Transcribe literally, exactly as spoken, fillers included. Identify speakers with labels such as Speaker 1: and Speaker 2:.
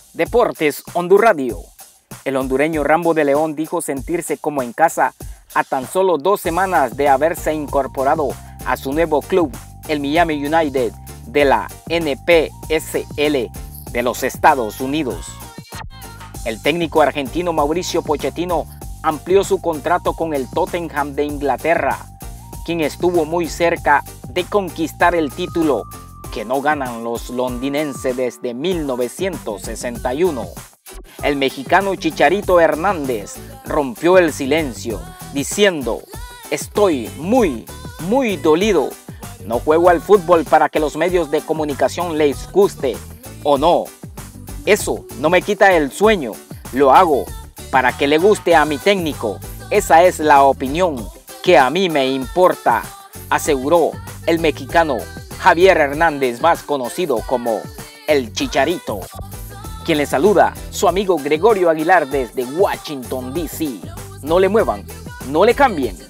Speaker 1: Deportes Hondurradio. El hondureño Rambo de León dijo sentirse como en casa a tan solo dos semanas de haberse incorporado a su nuevo club, el Miami United de la N P S L de los Estados Unidos. El técnico argentino Mauricio Pochettino amplió su contrato con el Tottenham de Inglaterra, quien estuvo muy cerca de conquistar el título que no ganan los londinenses desde mil novecientos sesenta y uno. El mexicano Chicharito Hernández rompió el silencio diciendo: "Estoy muy, muy dolido. No juego al fútbol para que los medios de comunicación les guste o no. Eso no me quita el sueño. Lo hago para que le guste a mi técnico. Esa es la opinión que a mí me importa", aseguró el mexicano Javier Hernández, más conocido como el Chicharito. Quien le saluda, su amigo Gregorio Aguilar desde Washington, D C No le muevan, no le cambien.